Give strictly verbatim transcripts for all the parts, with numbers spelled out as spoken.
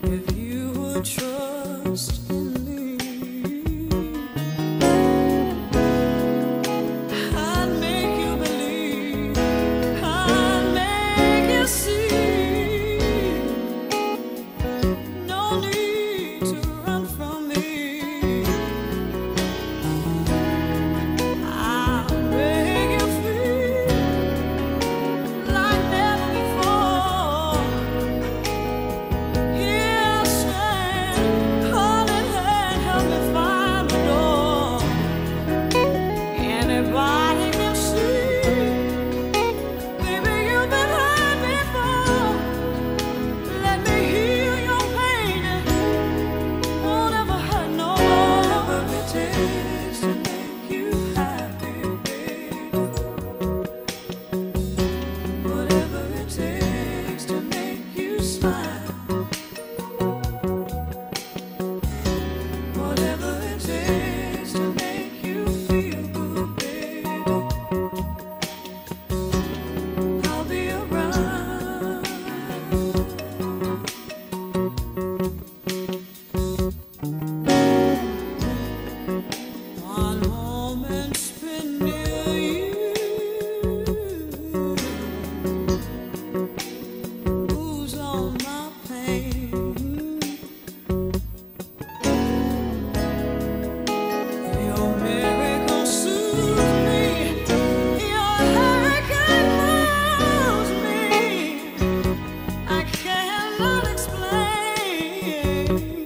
If you would trust in me, I'd make you believe, I'd make you see. No need to run from me. I'll make you feel like never before. Here, stand, hold in hand, help me find the door. Anybody can see, baby, you've been hurt before. Let me heal your pain. Won't ever hurt no more. Whatever it takes to make you happy, baby. Whatever it takes to make you smile. Whatever it takes to make you feel good, baby. I'll be around. One moment spent near you moves all my pain. Your miracle soothes me. Your hurricane moves me. I cannot explain.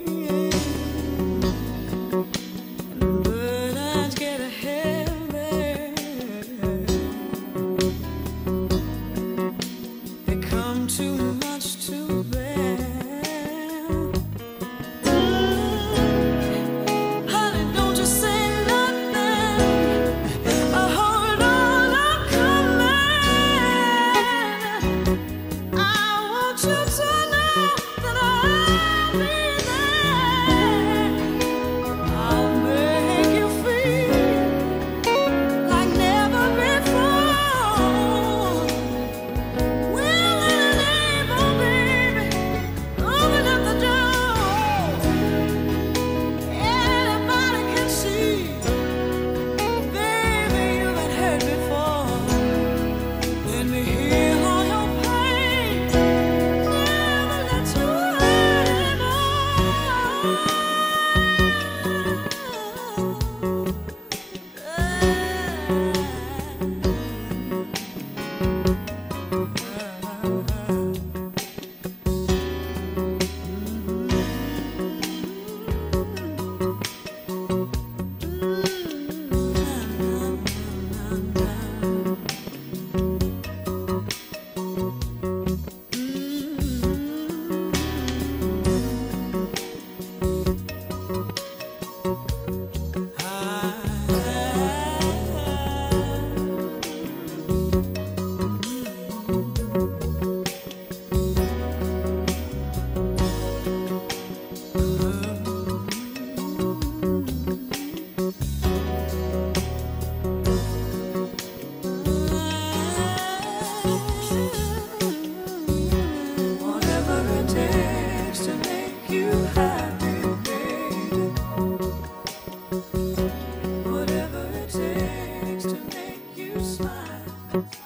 Burdens get heavy. They come too much to bear. Mm, honey, don't you say nothing. Oh, hold on, I'm coming. I want you to know that I'll be there. I'll make you feel like never before. Willing and able, baby, open up the door. Anybody can see, baby, you've been hurt before. Let me heal all your pain. Never let you hurt anymore. Whatever it takes to make you happy, baby. Whatever it takes to make you smile.